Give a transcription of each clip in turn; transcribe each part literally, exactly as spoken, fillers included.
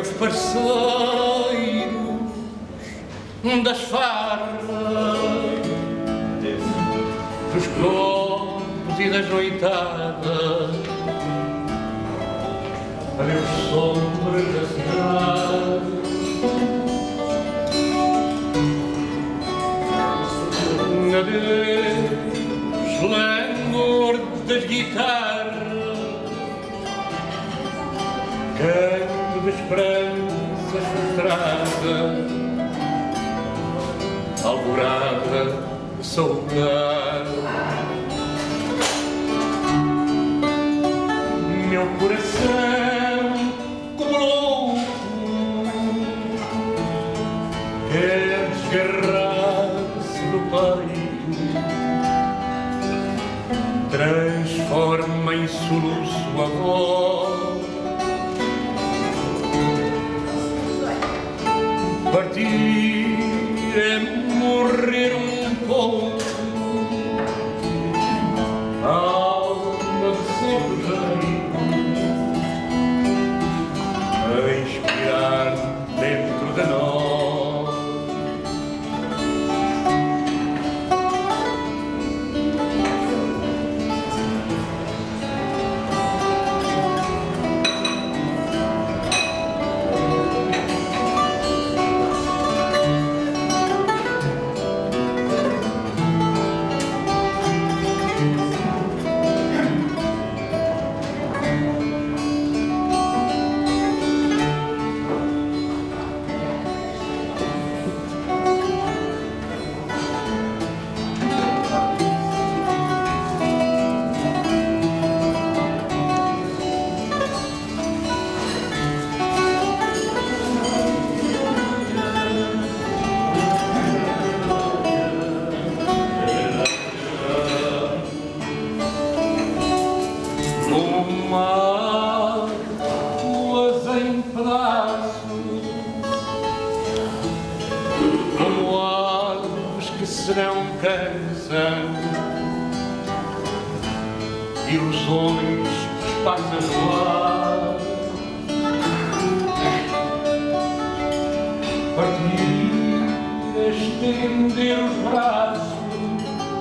meus parceiros das farras, dos copos e das noitadas, adeus sombras da cidade. Adeus langor das guitarras, canto de esperanças frustradas, alvorada de saudade. Meu coração como louco quer desgarrar-se do peito, transforma em soluço a voz. Partir é morrer um pouco, a alma de sempre jeito, a inspirar dentro de nós. Se não cansam, ilusões que passam no ar. Partir, estender os braços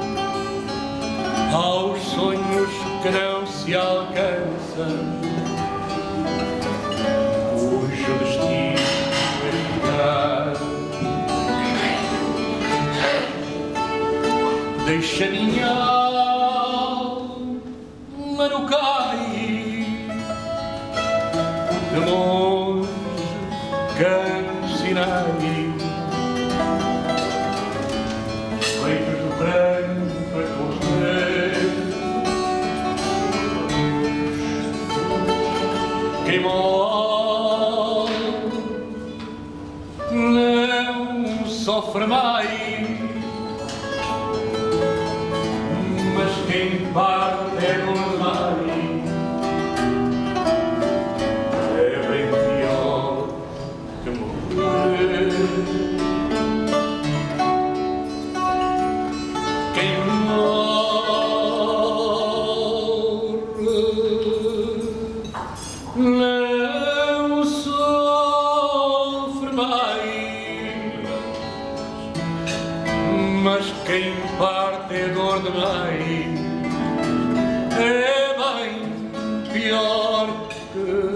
aos sonhos que não se alcançam, cujo destino é ficar. Deixa minha alma no cais, de longe canto sinais, feitos de branco a correr. Quem morre não sofre mais, quem parte é normal, é bem pior que morrer. Quem morre não sofre mais, mas quem parte é dor demais, é bem pior que